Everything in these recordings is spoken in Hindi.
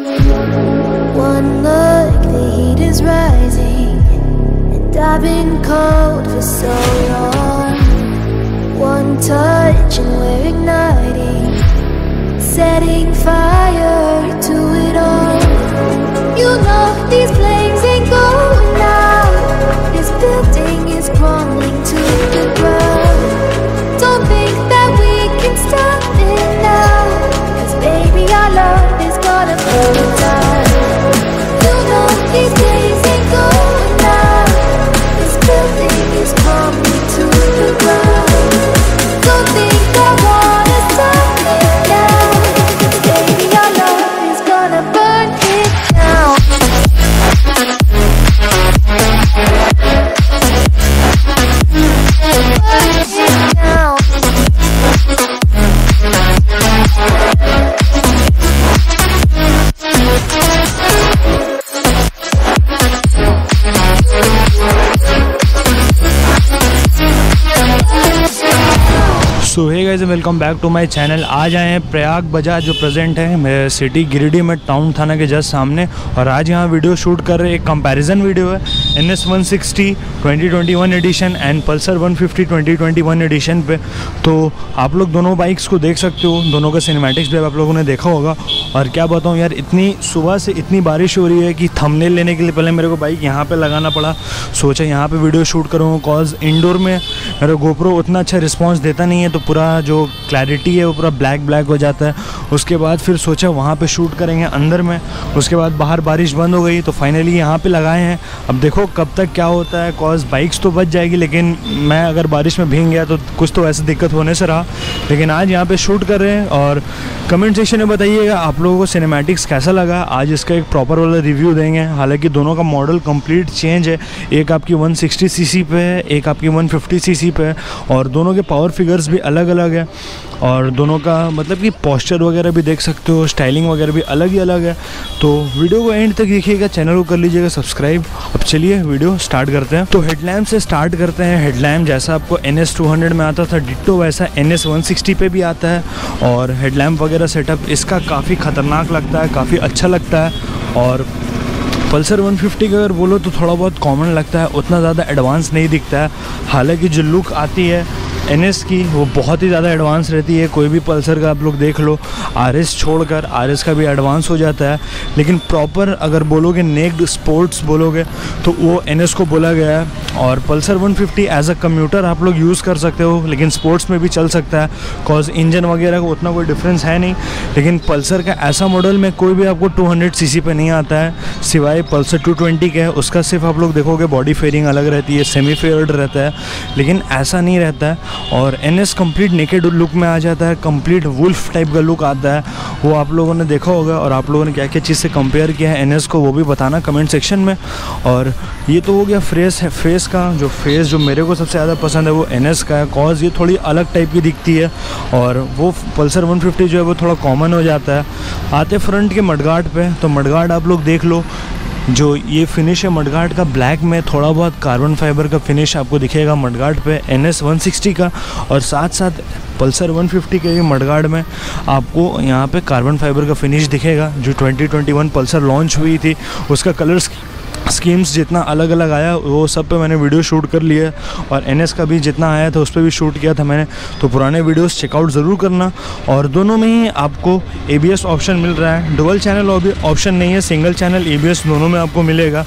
One look, the heat is rising, and I've been cold for so long. One touch and we're igniting, setting fire to it all. You know these flames ain't going out. This building is crumbling to the ground. Don't think that we can stop it now, 'cause baby our love is gonna burn it down. You know these days ain't going out. This building is crumbling to the ground. Don't think I wanna stop it now, 'cause baby our love is gonna burn it down. So hey guys, welcome back to my channel. आज आए हैं प्रयाग बाजार जो प्रेजेंट है मेरे सिटी गिरिडीह में, टाउन थाना के जस्ट सामने। और आज यहाँ वीडियो शूट कर रहे हैं, एक कंपैरिजन वीडियो है NS 160 2021 edition and Pulsar 150 2021 edition पे। तो आप लोग दोनों बाइक्स को देख सकते हो, दोनों का सिनेमैटिक्स भी आप लोगों ने देखा होगा। और क्या बताऊँ यार, इतनी सुबह से इतनी बारिश हो रही है कि थंबनेल लेने के लिए पहले मेरे को बाइक यहाँ पर लगाना पड़ा। सोचा यहाँ पर वीडियो शूट करूँ, कॉज इंडोर में मेरा गोप्रो उतना अच्छा रिस्पॉन्स देता नहीं है, तो पूरा जो क्लैरिटी है वो पूरा ब्लैक हो जाता है। उसके बाद फिर सोचा वहाँ पे शूट करेंगे अंदर में। उसके बाद बाहर बारिश बंद हो गई, तो फाइनली यहाँ पे लगाए हैं। अब देखो कब तक क्या होता है, कॉज बाइक्स तो बच जाएगी, लेकिन मैं अगर बारिश में भीग गया तो कुछ तो ऐसी दिक्कत होने से रहा। लेकिन आज यहाँ पे शूट कर रहे हैं। और कमेंट सेक्शन में बताइएगा आप लोगों को सिनेमैटिक्स कैसा लगा। आज इसका एक प्रॉपर वाला रिव्यू देंगे। हालाँकि दोनों का मॉडल कंप्लीट चेंज है, एक आपकी 160 सीसी पे है, एक आपकी 150 सीसी पे है। और दोनों के पावर फिगर्स भी अलग अलग है, और दोनों का मतलब कि पोस्चर वगैरह भी देख सकते हो, स्टाइलिंग वगैरह भी अलग ही अलग है। तो वीडियो को एंड तक देखिएगा, चैनल को कर लीजिएगा सब्सक्राइब। अब चलिए वीडियो स्टार्ट करते हैं। तो हेडलैम्प से स्टार्ट करते हैं। हेडलैम्प जैसा आपको NS 200 में आता था, डिट्टो वैसा NS 160 पे भी आता है। और हेडलैम्प वगैरह सेटअप इसका काफ़ी ख़तरनाक लगता है, काफ़ी अच्छा लगता है। और पल्सर 150 का अगर बोलो तो थोड़ा बहुत कॉमन लगता है, उतना ज़्यादा एडवांस नहीं दिखता है। हालांकि जो लुक आती है NS की वो बहुत ही ज़्यादा एडवांस रहती है। कोई भी पल्सर का आप लोग देख लो, RS छोड़कर, RS का भी एडवांस हो जाता है। लेकिन प्रॉपर अगर बोलोगे नेक्ड स्पोर्ट्स बोलोगे तो वो NS को बोला गया है। और पल्सर 150 एज अ कम्यूटर आप लोग यूज़ कर सकते हो, लेकिन स्पोर्ट्स में भी चल सकता है, कॉज इंजन वगैरह का उतना कोई डिफरेंस है नहीं। लेकिन पल्सर का ऐसा मॉडल में कोई भी आपको 200 सीसी पे नहीं आता है, सिवाय पल्सर 220 के है। उसका सिर्फ आप लोग देखोगे बॉडी फेयरिंग अलग रहती है, सेमी फेयर्ड रहता है, लेकिन ऐसा नहीं रहता है। और NS कंप्लीट नेकेड लुक में आ जाता है, कंप्लीट वुल्फ टाइप का लुक आता है। वो आप लोगों ने देखा होगा, और आप लोगों ने क्या क्या चीज़ से कंपेयर किया है NS को वो भी बताना कमेंट सेक्शन में। और ये तो हो गया फेस का। जो फेस जो मेरे को सबसे ज़्यादा पसंद है वो NS का है, कॉज ये थोड़ी अलग टाइप की दिखती है। और वो पल्सर 150 जो है वो थोड़ा कॉमन हो जाता है। आते फ्रंट के मडगार्ड पे, तो मडगार्ड आप लोग देख लो, जो ये फिनिश है मडगार्ड का ब्लैक में, थोड़ा बहुत कार्बन फाइबर का फिनिश आपको दिखेगा मडगार्ड पे NS 160 का। और साथ साथ पल्सर 150 के मडगार्ड में आपको यहाँ पे कार्बन फाइबर का फिनिश दिखेगा। जो 2021 पल्सर लॉन्च हुई थी उसका कलर स्कीम्स जितना अलग अलग आया वो सब पे मैंने वीडियो शूट कर लिया। और NS का भी जितना आया था उस पर भी शूट किया था मैंने, तो पुराने वीडियोस चेकआउट ज़रूर करना। और दोनों में ही आपको ABS ऑप्शन मिल रहा है, डुअल चैनल ऑप्शन नहीं है, सिंगल चैनल ABS दोनों में आपको मिलेगा।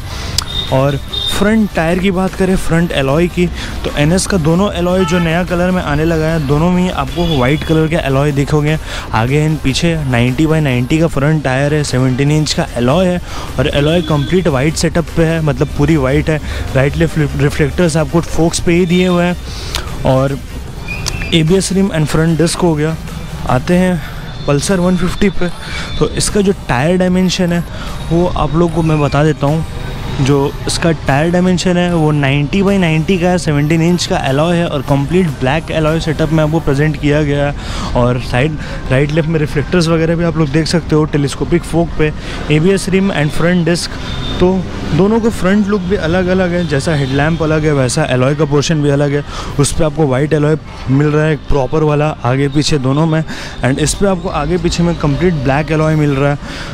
और फ्रंट टायर की बात करें, फ्रंट एलॉय की, तो NS का दोनों एलॉय जो नया कलर में आने लगा है, दोनों में ही आपको वाइट कलर के एलॉय दिखोगे। आगे एंड पीछे 90/90 का फ्रंट टायर है, 17 इंच का एलॉय है। और एलॉय कंप्लीट वाइट सेटअप पे है, मतलब पूरी वाइट है। राइट लेफ्ट रिफ्लेक्टर्स आपको फोक्स पे ही दिए हुए हैं। और ABS rim and front disc हो गया। आते हैं पल्सर 150 पे, तो इसका जो टायर डायमेंशन है वो आप लोग को मैं बता देता हूँ। जो इसका टायर डायमेंशन है वो 90/90 का है, 17 इंच का एलॉय है। और कंप्लीट ब्लैक एलॉय सेटअप में आपको प्रेजेंट किया गया है। और साइड राइट लेफ्ट में रिफ्लेक्टर्स वगैरह भी आप लोग देख सकते हो टेलीस्कोपिक फोक पे। ABS rim and front disc, तो दोनों का फ्रंट लुक भी अलग अलग है। जैसा हेडलैम्प अलग है वैसा एलॉय का पोर्शन भी अलग है। उस पर आपको वाइट एलॉय मिल रहा है, एक प्रॉपर वाला, आगे पीछे दोनों में। एंड इस पर आपको आगे पीछे में कंप्लीट ब्लैक एलॉय मिल रहा है।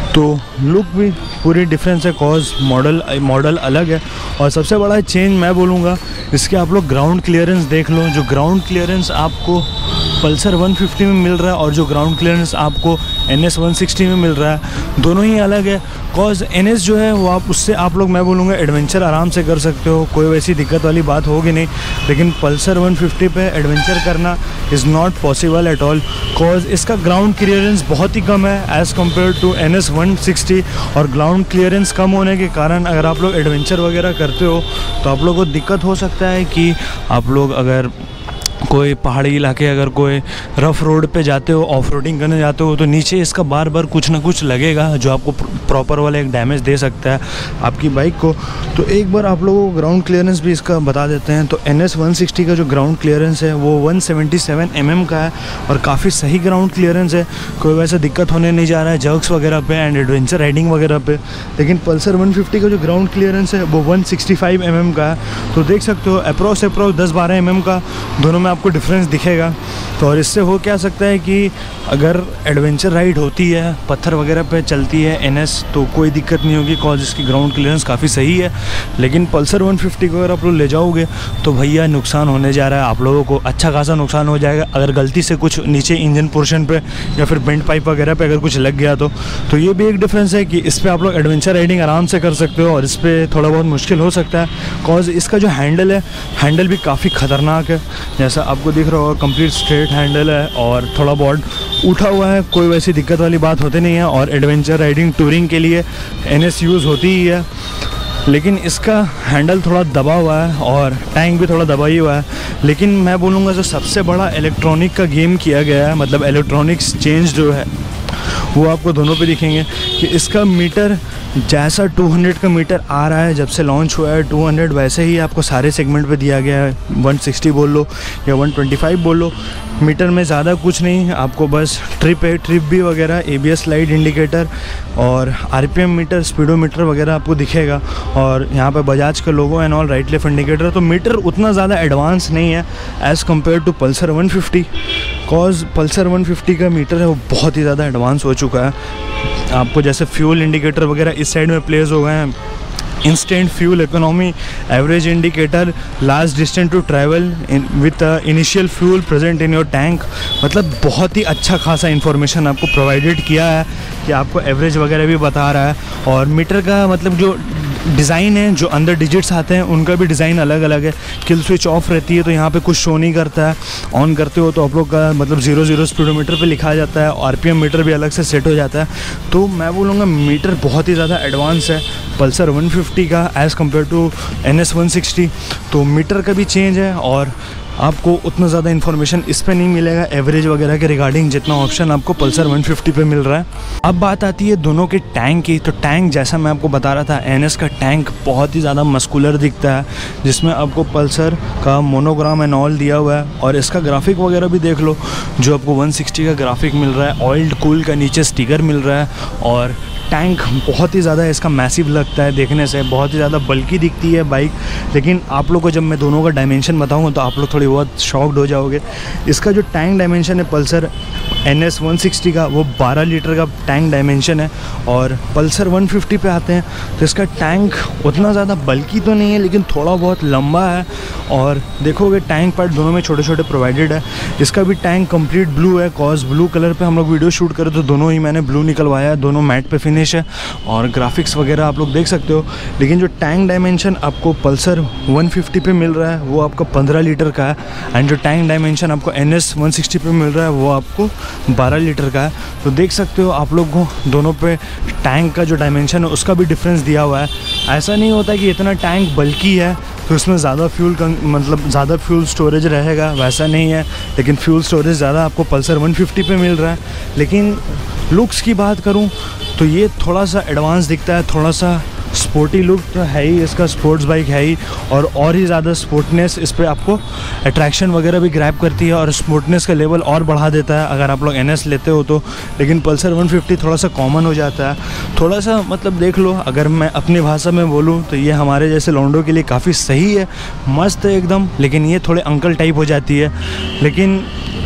तो लुक भी पूरी डिफरेंस है, कॉज मॉडल अलग है। और सबसे बड़ा चेंज मैं बोलूँगा, इसके आप लोग ग्राउंड क्लियरेंस देख लो। जो ग्राउंड क्लियरेंस आपको पल्सर 150 में मिल रहा है और जो ग्राउंड क्लियरेंस आपको NS 160 में मिल रहा है, दोनों ही अलग है। कॉज NS जो है वो उससे आप लोग मैं बोलूँगा एडवेंचर आराम से कर सकते हो, कोई वैसी दिक्कत वाली बात होगी नहीं। लेकिन पल्सर 150 पे एडवेंचर करना is not possible at all, cause इसका ग्राउंड क्लियरेंस बहुत ही कम है एज़ कम्पेयर टू NS 160। और ग्राउंड क्लियरेंस कम होने के कारण अगर आप लोग एडवेंचर वगैरह करते हो तो आप लोगों को दिक्कत हो सकता है कि आप लोग अगर कोई पहाड़ी इलाके, अगर कोई रफ़ रोड पे जाते हो, ऑफ रोडिंग करने जाते हो, तो नीचे इसका बार बार कुछ ना कुछ लगेगा जो आपको प्रॉपर वाला एक डैमेज दे सकता है आपकी बाइक को। तो एक बार आप लोगों को ग्राउंड क्लियरेंस भी इसका बता देते हैं। तो NS 160 का जो ग्राउंड क्लियरेंस है वो 177 mm का है और काफ़ी सही ग्राउंड क्लियरेंस है, कोई वैसा दिक्कत होने नहीं जा रहा है जर्क्स वगैरह पे एंड एडवेंचर राइडिंग वगैरह पे। लेकिन पल्सर 150 का जो ग्राउंड क्लियरेंस है वो 165 mm का है। तो देख सकते हो अप्रॉक्स 10-12 mm का दोनों में आपको डिफरेंस दिखेगा। तो और इससे हो क्या सकता है कि अगर एडवेंचर राइड होती है, पत्थर वगैरह पे चलती है NS, तो कोई दिक्कत नहीं होगी कॉज इसकी ग्राउंड क्लियरेंस काफ़ी सही है। लेकिन पल्सर 150 को अगर आप लोग ले जाओगे तो भैया नुकसान होने जा रहा है, आप लोगों को अच्छा खासा नुकसान हो जाएगा अगर गलती से कुछ नीचे इंजन पोर्शन पे या फिर बेंट पाइप वगैरह पे अगर कुछ लग गया तो ये भी एक डिफरेंस है कि इस पर आप लोग एडवेंचर राइडिंग आराम से कर सकते हो और इस पर थोड़ा बहुत मुश्किल हो सकता है कॉज इसका जो हैंडल है, हैंडल भी काफ़ी ख़तरनाक है। जैसा आपको दिख रहा होगा कंप्लीट स्ट्रेट हैंडल है और थोड़ा बहुत उठा हुआ है, कोई वैसी दिक्कत वाली बात होती नहीं है। और एडवेंचर राइडिंग टूरिंग के लिए NS यूज़ होती ही है, लेकिन इसका हैंडल थोड़ा दबा हुआ है और टैंक भी थोड़ा दबा ही हुआ है। लेकिन मैं बोलूँगा जो सबसे बड़ा इलेक्ट्रॉनिक का गेम किया गया है, मतलब इलेक्ट्रॉनिक्स चेंज जो है वो आपको दोनों पे दिखेंगे कि इसका मीटर जैसा 200 का मीटर आ रहा है जब से लॉन्च हुआ है 200, वैसे ही आपको सारे सेगमेंट पे दिया गया है। 160 बोल लो या 125 बोल लो, मीटर में ज़्यादा कुछ नहीं, आपको बस ट्रिप भी वगैरह, ABS लाइट इंडिकेटर और RPM मीटर, स्पीडोमीटर वगैरह आपको दिखेगा। और यहाँ पे बजाज का logo and all, right left indicator. तो मीटर उतना ज़्यादा एडवांस नहीं है as compare to Pulsar 150, cause Pulsar 150 का मीटर है वो बहुत ही ज़्यादा एडवांस हो चुका है। आपको जैसे फ्यूल इंडिकेटर वगैरह इस साइड में प्लेस हो गए हैं, instant fuel economy, average indicator, last distance to travel with initial fuel present in your tank. मतलब बहुत ही अच्छा खासा इन्फॉर्मेशन आपको प्रोवाइडेड किया है कि आपको एवरेज वगैरह भी बता रहा है। और मीटर का मतलब जो डिज़ाइन है, जो अंदर डिजिट्स आते हैं उनका भी डिज़ाइन अलग अलग है। किल स्विच ऑफ रहती है तो यहाँ पे कुछ शो नहीं करता है, ऑन करते हो तो आप लोग का मतलब 00 स्पीडोमीटर पे लिखा जाता है, RPM मीटर भी अलग से सेट हो जाता है। तो मैं बोलूँगा मीटर बहुत ही ज़्यादा एडवांस है पल्सर 150 का एज़ कम्पेयर टू NS 160। तो मीटर का भी चेंज है और आपको उतना ज़्यादा इन्फॉर्मेशन इस पे नहीं मिलेगा एवरेज वगैरह के रिगार्डिंग जितना ऑप्शन आपको पल्सर 150 पे मिल रहा है। अब बात आती है दोनों के टैंक की। तो टैंक जैसा मैं आपको बता रहा था, NS का टैंक बहुत ही ज़्यादा मस्कुलर दिखता है, जिसमें आपको पल्सर का मोनोग्राम एंड ऑल दिया हुआ है। और इसका ग्राफिक वगैरह भी देख लो, जो आपको 160 का ग्राफिक मिल रहा है, ऑयल्ड कूल का नीचे स्टिकर मिल रहा है। और टैंक बहुत ही ज़्यादा इसका मैसिव लगता है देखने से, बहुत ही ज़्यादा बल्कि दिखती है बाइक। लेकिन आप लोग को जब मैं दोनों का डायमेंशन बताऊंगा तो आप लोग थोड़ी बहुत शॉक्ड हो जाओगे। इसका जो टैंक डायमेंशन है पल्सर NS 160 का, वो 12 लीटर का टैंक डायमेंशन है। और पल्सर 150 पे आते हैं तो इसका टैंक उतना ज़्यादा बल्कि तो नहीं है, लेकिन थोड़ा बहुत लंबा है। और देखोगे टैंक पार्ट दोनों में छोटे छोटे प्रोवाइडेड है। इसका भी टैंक कंप्लीट ब्लू है, कॉज ब्लू कलर पे हम लोग वीडियो शूट करें तो दोनों ही मैंने ब्लू निकलवाया है, दोनों मैट पे फिनिश है। और ग्राफिक्स वगैरह आप लोग देख सकते हो। लेकिन जो टैंक डायमेंशन आपको पल्सर 150 पे मिल रहा है वो आपका 15 लीटर का है, एंड जो टैंक डायमेंशन आपको NS 160 पे मिल रहा है वो आपको 12 लीटर का है। तो देख सकते हो आप लोग को दोनों पे टैंक का जो डायमेंशन है उसका भी डिफरेंस दिया हुआ है। ऐसा नहीं होता कि इतना टैंक बल्कि है तो उसमें ज़्यादा फ्यूल मतलब ज़्यादा फ्यूल स्टोरेज रहेगा, वैसा नहीं है। लेकिन फ्यूल स्टोरेज ज़्यादा आपको पल्सर 150 पे मिल रहा है। लेकिन लुक्स की बात करूं तो ये थोड़ा सा एडवांस दिखता है, थोड़ा सा स्पोर्टी लुक तो है ही, इसका स्पोर्ट्स बाइक है ही। और ही ज़्यादा स्पोर्टनेस इस पर आपको अट्रैक्शन वगैरह भी ग्रैब करती है और स्पोर्टनेस का लेवल और बढ़ा देता है अगर आप लोग NS लेते हो तो। लेकिन पल्सर 150 थोड़ा सा कॉमन हो जाता है, थोड़ा सा मतलब देख लो, अगर मैं अपनी भाषा में बोलूँ तो ये हमारे जैसे लौंडों के लिए काफ़ी सही है, मस्त है एकदम। लेकिन ये थोड़े अंकल टाइप हो जाती है। लेकिन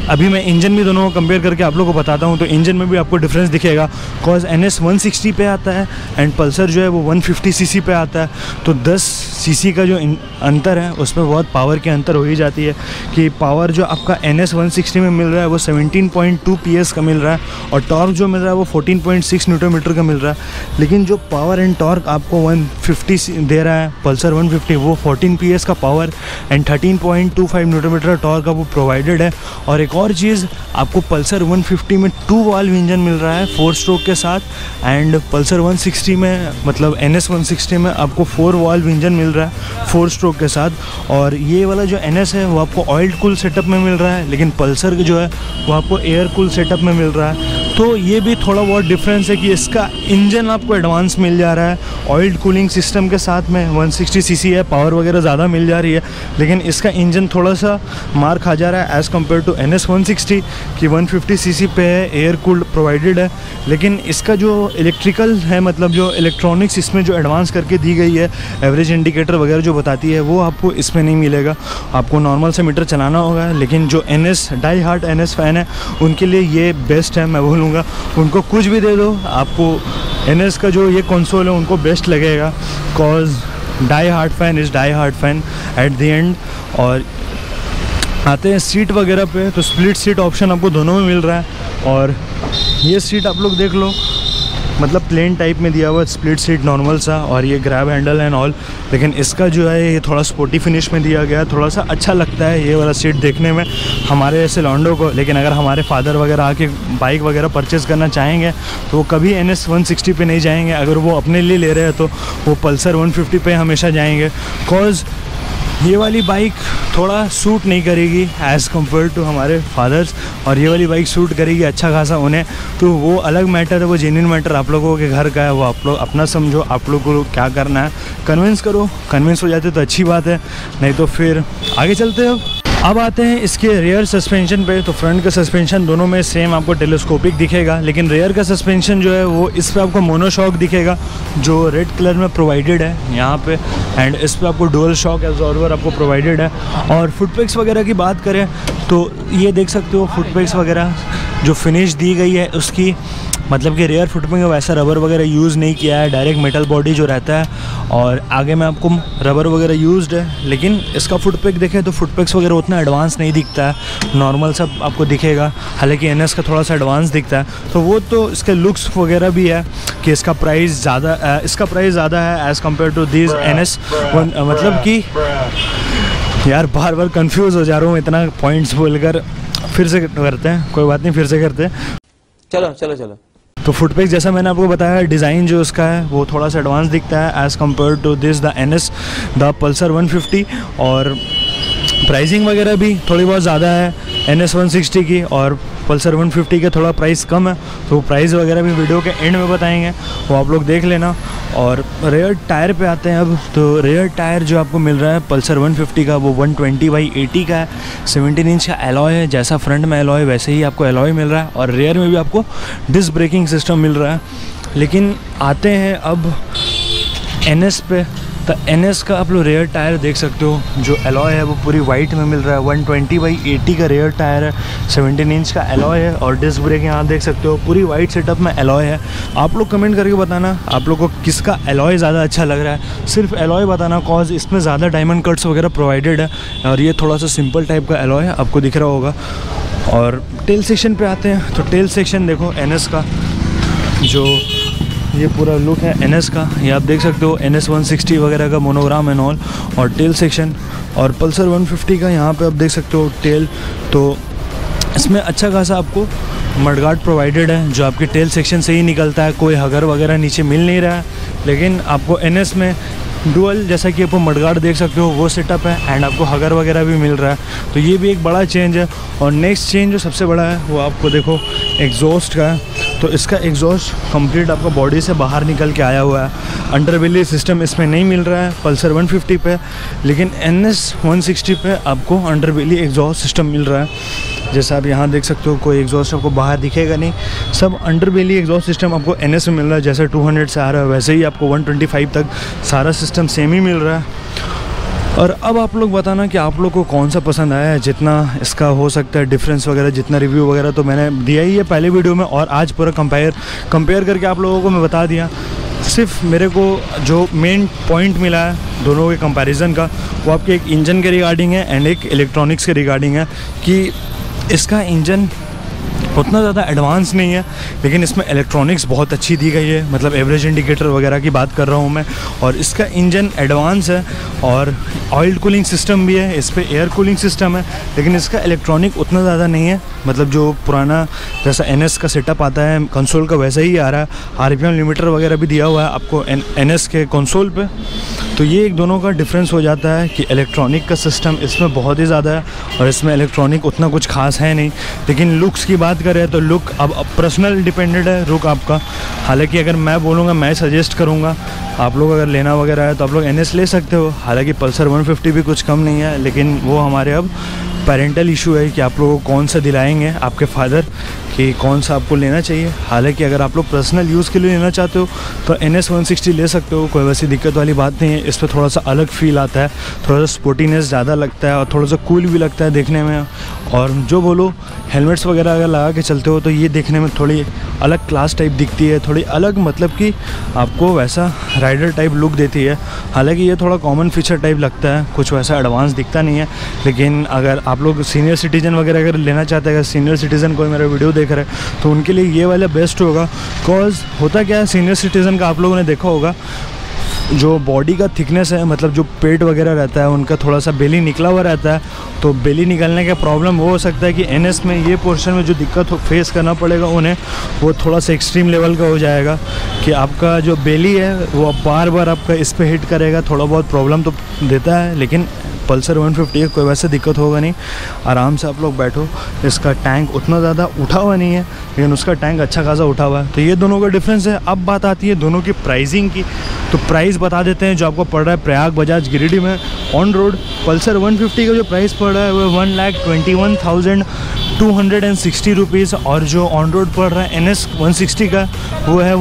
अभी मैं इंजन भी दोनों को कंपेयर करके आप लोगों को बताता हूँ, तो इंजन में भी आपको डिफरेंस दिखेगा। कॉज NS 160 पे आता है एंड पल्सर जो है वो 150 सीसी पे आता है, तो 10 सीसी का जो अंतर है उसमें बहुत पावर के अंतर हो ही जाती है। कि पावर जो आपका NS 160 में मिल रहा है वो 17.2 PS का मिल रहा है और टॉर्क जो मिल रहा है वो 14.6 न्यूटन मीटर का मिल रहा है। लेकिन जो पावर एंड टॉर्क आपको 150 दे रहा है पल्सर 150, वो 14 PS का power and 13.25 newton metre torque का वो प्रोवाइडेड है। और एक और चीज़, आपको पल्सर 150 में 2 वाल्व इंजन मिल रहा है 4 स्ट्रोक के साथ, एंड पल्सर 160 में मतलब NS 160 में आपको 4 वाल्व इंजन मिल रहा है 4 स्ट्रोक के साथ। और ये वाला जो NS है वो आपको ऑयल कूल सेटअप में मिल रहा है, लेकिन पल्सर जो है वो आपको एयर कूल सेटअप में मिल रहा है। तो ये भी थोड़ा बहुत डिफरेंस है कि इसका इंजन आपको एडवांस मिल जा रहा है ऑयल कूलिंग सिस्टम के साथ में, 160 सीसी है, पावर वगैरह ज़्यादा मिल जा रही है, लेकिन इसका इंजन थोड़ा सा मार खा जा रहा है एज़ कम्पेयर टू NS 160 कि 150 सीसी पे है, एयर कूल्ड प्रोवाइडेड है। लेकिन इसका जो इलेक्ट्रिकल है, मतलब जो इलेक्ट्रॉनिक्स इसमें जो एडवांस करके दी गई है, एवरेज इंडिकेटर वगैरह जो बताती है, वो आपको इसमें नहीं मिलेगा। आपको नॉर्मल से मीटर चलाना होगा। लेकिन जो NS die hard NS fan है उनके लिए ये बेस्ट है, मैं बोलूँगा। उनको कुछ भी दे दो, आपको NS का जो ये कंसोल है उनको बेस्ट लगेगा। Cause die hard fan is die hard fan at the end. और आते हैं सीट वगैरह पे, तो स्प्लिट सीट ऑप्शन आपको दोनों में मिल रहा है। और ये सीट आप लोग देख लो, मतलब प्लेन टाइप में दिया हुआ है, स्प्लिट सीट नॉर्मल सा, और ये ग्रैब हैंडल एंड ऑल। लेकिन इसका जो है ये थोड़ा स्पोर्टी फिनिश में दिया गया है, थोड़ा सा अच्छा लगता है ये वाला सीट देखने में हमारे ऐसे लॉन्डो को। लेकिन अगर हमारे फादर वगैरह आके बाइक वगैरह परचेज़ करना चाहेंगे तो वो कभी NS 160 पे नहीं जाएंगे। अगर वो अपने लिए ले रहे हैं तो वो पल्सर 150 पे हमेशा जाएंगे। कॉज ये वाली बाइक थोड़ा सूट नहीं करेगी एज़ कम्पेयर टू हमारे फादर्स, और ये वाली बाइक सूट करेगी अच्छा खासा उन्हें। तो वो अलग मैटर है, वो जेन्युइन मैटर आप लोगों के घर का है, वो आप लोग अपना समझो, आप लोग को क्या करना है कन्विंस करो। कन्विंस हो जाते तो अच्छी बात है, नहीं तो फिर आगे चलते हो। अब आते हैं इसके रेयर सस्पेंशन पे। तो फ्रंट का सस्पेंशन दोनों में सेम आपको टेलीस्कोपिक दिखेगा, लेकिन रेयर का सस्पेंशन जो है वो इस पे आपको मोनोशॉक दिखेगा जो रेड कलर में प्रोवाइडेड है यहाँ पे, एंड इस पे आपको डुअल शॉक एब्जॉर्बर आपको प्रोवाइडेड है। और फुटपेक्स वगैरह की बात करें तो ये देख सकते हो फुटपेक्स वगैरह जो फिनिश दी गई है उसकी, मतलब कि रेयर फुट में वैसा रबर वगैरह यूज़ नहीं किया है, डायरेक्ट मेटल बॉडी जो रहता है। और आगे में आपको रबर वगैरह यूज्ड है, लेकिन इसका फुटपेक देखें तो फुटपेक्स वगैरह उतना एडवांस नहीं दिखता है, नॉर्मल सब आपको दिखेगा। हालांकि NS का थोड़ा सा एडवांस दिखता है। तो वो तो इसके लुक्स वगैरह भी है कि इसका प्राइस ज़्यादा है as compare to this NS। मतलब कि यार बार बार कंफ्यूज हो जा रहा हूँ इतना पॉइंट्स बोलकर। फिर से करते हैं, कोई बात नहीं, फिर से करते हैं। चलो। तो फुटपेक जैसा मैंने आपको बताया, डिज़ाइन जो उसका है वो थोड़ा सा एडवांस दिखता है as compare to this the NS the Pulsar 150। और प्राइसिंग वगैरह भी थोड़ी बहुत ज़्यादा है NS 160 की, और पल्सर 150 के थोड़ा प्राइस कम है। तो प्राइस वगैरह भी वीडियो के एंड में बताएंगे, वो आप लोग देख लेना। और रेयर टायर पे आते हैं अब। तो रेयर टायर जो आपको मिल रहा है पल्सर 150 का वो 120/80 का है, 17 इंच का एलॉय है। जैसा फ्रंट में एलॉय वैसे ही आपको एलॉय मिल रहा है, और रेयर में भी आपको डिस्क ब्रेकिंग सिस्टम मिल रहा है। लेकिन आते हैं अब NS पे। तो NS का आप लोग रेयर टायर देख सकते हो, जो एलॉय है वो पूरी वाइट में मिल रहा है। 120/80 का रेयर टायर है, 17 इंच का एलॉय है, और डिस्क ब्रेक यहाँ देख सकते हो पूरी वाइट सेटअप में एलॉय है। आप लोग कमेंट करके बताना आप लोग को किसका एलॉय ज़्यादा अच्छा लग रहा है, सिर्फ एलॉय बताना। कॉज इसमें ज़्यादा डायमंड कट्स वगैरह प्रोवाइडेड है, और ये थोड़ा सा सिंपल टाइप का एलॉय है, आपको दिख रहा होगा। और टेल सेक्शन पे आते हैं। तो टेल सेक्शन देखो NS का, जो ये पूरा लुक है NS का, ये आप देख सकते हो NS 160 वगैरह का मोनोग्राम एंड ऑल, और टेल सेक्शन। और पल्सर 150 का यहाँ पे आप देख सकते हो टेल। तो इसमें अच्छा खासा आपको मडगार्ड प्रोवाइडेड है, जो आपके टेल सेक्शन से ही निकलता है, कोई हगर वगैरह नीचे मिल नहीं रहा है। लेकिन आपको NS में डुअल, जैसा कि आपको मडगार्ड देख सकते हो वो सेटअप है, एंड आपको हगर वगैरह भी मिल रहा है। तो ये भी एक बड़ा चेंज है। और नेक्स्ट चेंज जो सबसे बड़ा है वो आपको देखो एग्जॉस्ट का है। तो इसका एग्जॉस्ट कंप्लीट आपको बॉडी से बाहर निकल के आया हुआ है। अंडरबेली सिस्टम इसमें नहीं मिल रहा है पल्सर 150 पे, लेकिन NS 160 पे आपको अंडरबेली एग्जॉस्ट सिस्टम मिल रहा है। जैसा आप यहाँ देख सकते हो, कोई एग्जॉस्ट आपको बाहर दिखेगा नहीं, सब अंडरबेली एग्जॉस्ट सिस्टम आपको NS में मिल रहा है। जैसे 200 से आ रहा है वैसे ही आपको 125 तक सारा सिस्टम सेम ही मिल रहा है। और अब आप लोग बताना कि आप लोग को कौन सा पसंद आया है। जितना इसका हो सकता है डिफरेंस वगैरह, जितना रिव्यू वगैरह तो मैंने दिया ही है पहले वीडियो में, और आज पूरा कंपेयर करके आप लोगों को मैं बता दिया। सिर्फ मेरे को जो मेन पॉइंट मिला है दोनों के कंपैरिजन का, वो आपके एक इंजन के रिगार्डिंग है एंड एक इलेक्ट्रॉनिक्स के रिगार्डिंग है कि इसका इंजन उतना ज़्यादा एडवांस नहीं है, लेकिन इसमें इलेक्ट्रॉनिक्स बहुत अच्छी दी गई है। मतलब एवरेज इंडिकेटर वगैरह की बात कर रहा हूँ मैं, और इसका इंजन एडवांस है और ऑयल कूलिंग सिस्टम भी है, इस पर एयर कूलिंग सिस्टम है, लेकिन इसका इलेक्ट्रॉनिक उतना ज़्यादा नहीं है। मतलब जो पुराना जैसा NS का सेटअप आता है कंसोल का, वैसा ही आ रहा है। RPM लिमिटर वगैरह भी दिया हुआ है आपको NS के कंसोल पे। तो ये एक दोनों का डिफरेंस हो जाता है कि इलेक्ट्रॉनिक का सिस्टम इसमें बहुत ही ज़्यादा है और इसमें इलेक्ट्रॉनिक उतना कुछ खास है नहीं। लेकिन लुक्स की बात करें तो लुक अब पर्सनल डिपेंडेंट है लुक आपका। हालांकि अगर मैं बोलूँगा, मैं सजेस्ट करूँगा, आप लोग अगर लेना वगैरह है तो आप लोग NS ले सकते हो। हालांकि पल्सर 150 भी कुछ कम नहीं है, लेकिन वो हमारे अब पेरेंटल इशू है कि आप लोगों को कौन सा दिलाएंगे आपके फादर कि कौन सा आपको लेना चाहिए। हालांकि अगर आप लोग पर्सनल यूज़ के लिए लेना चाहते हो तो NS 160 ले सकते हो, कोई वैसी दिक्कत वाली बात नहीं है। इस पर थोड़ा सा अलग फील आता है, थोड़ा सा स्पोर्टीनेस ज़्यादा लगता है और थोड़ा सा कूल भी लगता है देखने में। और जो बोलो हेलमेट्स वगैरह अगर लगा के चलते हो तो ये देखने में थोड़ी अलग क्लास टाइप दिखती है, थोड़ी अलग, मतलब कि आपको वैसा राइडर टाइप लुक देती है। हालांकि ये थोड़ा कॉमन फीचर टाइप लगता है, कुछ वैसा एडवांस दिखता नहीं है। लेकिन अगर आप लोग सीनियर सिटीजन वगैरह अगर लेना चाहते हैं, अगर सीनियर सिटीज़न कोई मेरा वीडियो देख रहे हैं तो उनके लिए ये वाला बेस्ट होगा। कॉज होता क्या है, सीनियर सिटीज़न का आप लोगों ने देखा होगा, जो बॉडी का थिकनेस है, मतलब जो पेट वगैरह रहता है उनका थोड़ा सा बेली निकला हुआ रहता है। तो बेली निकलने का प्रॉब्लम वो हो सकता है कि NS में ये पोर्शन में जो दिक्कत फेस करना पड़ेगा उन्हें, वो थोड़ा सा एक्सट्रीम लेवल का हो जाएगा कि आपका जो बेली है वो बार बार आपका इस पे हिट करेगा। थोड़ा बहुत प्रॉब्लम तो देता है, लेकिन पल्सर 150 कोई वैसे दिक्कत होगा नहीं, आराम से आप लोग बैठो। इसका टैंक उतना ज़्यादा उठा हुआ नहीं है, लेकिन उसका टैंक अच्छा खासा उठा हुआ है। तो ये दोनों का डिफरेंस है। अब बात आती है दोनों की प्राइसिंग की, तो प्राइस बता देते हैं। जो आपको पड़ रहा है प्रयाग बजाज गिरिडीह में ऑन रोड, पल्सर 150 का जो प्राइस पड़ रहा है वो 1,21,260 रुपीज़, और जो ऑन रोड पड़ रहा है NS 160 का वो है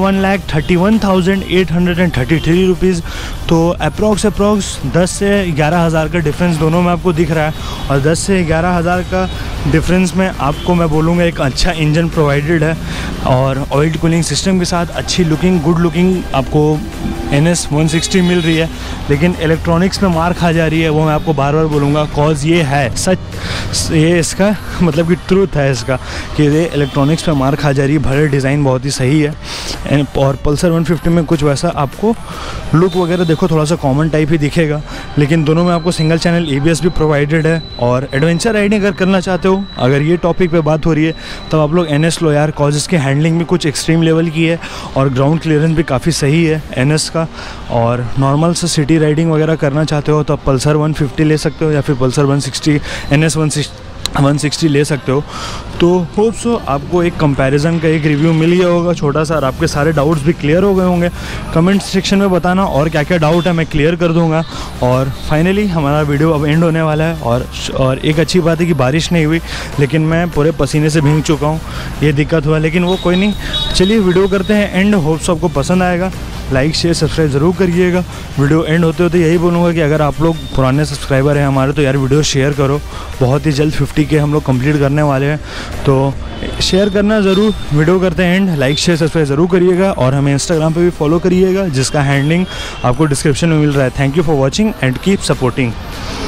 1,31,833 रुपीज़। तो अप्रॉक्स 10 से 11 हज़ार का डिफरेंस दोनों में आपको दिख रहा है। और 10 से 11 हज़ार का डिफरेंस में आपको मैं बोलूँगा एक अच्छा इंजन प्रोवाइडेड है और ऑयल कूलिंग सिस्टम के साथ अच्छी लुकिंग, गुड लुकिंग आपको NS 160 मिल रही है। लेकिन इलेक्ट्रॉनिक्स में मार खा जा रही है, वो मैं आपको बार बार बोलूँगा। कॉज ये है सच, ये इसका मतलब कि ट्रूथ है इसका कि ये इलेक्ट्रॉनिक्स पे मार खा जा रही है। भले डिज़ाइन बहुत ही सही है और पल्सर 150 में कुछ वैसा आपको लुक वगैरह देखो थोड़ा सा कॉमन टाइप ही दिखेगा, लेकिन दोनों में आपको सिंगल चैनल ABS भी प्रोवाइडेड है। और एडवेंचर राइडिंग अगर करना चाहते हो, अगर ये टॉपिक पे बात हो रही है, तब आप लोग NS लो यार। कॉज इसकी हैंडलिंग भी कुछ एक्सट्रीम लेवल की है और ग्राउंड क्लियरेंस भी काफ़ी सही है NS का। और नॉर्मल से सिटी राइडिंग वगैरह करना चाहते हो तो आप पल्सर 150 ले सकते हो या फिर पल्सर 160 NS 160 ले सकते हो। तो होप सो आपको एक कंपैरिजन का एक रिव्यू मिल गया होगा छोटा सा, और आपके सारे डाउट्स भी क्लियर हो गए होंगे। कमेंट सेक्शन में बताना और क्या क्या डाउट है, मैं क्लियर कर दूंगा। और फाइनली हमारा वीडियो अब एंड होने वाला है। और एक अच्छी बात है कि बारिश नहीं हुई, लेकिन मैं पूरे पसीने से भीग चुका हूँ, ये दिक्कत हुआ, लेकिन वो कोई नहीं। चलिए वीडियो करते हैं एंड। होप सो आपको पसंद आएगा। लाइक शेयर सब्सक्राइब ज़रूर करिएगा। वीडियो एंड होते होते यही बोलूँगा कि अगर आप लोग पुराने सब्सक्राइबर हैं हमारे, तो यार वीडियो शेयर करो। बहुत ही जल्द 50K हम लोग कंप्लीट करने वाले हैं, तो शेयर करना ज़रूर। वीडियो करते हैं एंड। लाइक शेयर सब्सक्राइब ज़रूर करिएगा और हमें इंस्टाग्राम पे भी फॉलो करिएगा, जिसका हैंडलिंग आपको डिस्क्रिप्शन में मिल रहा है। Thank you for watching and keep supporting.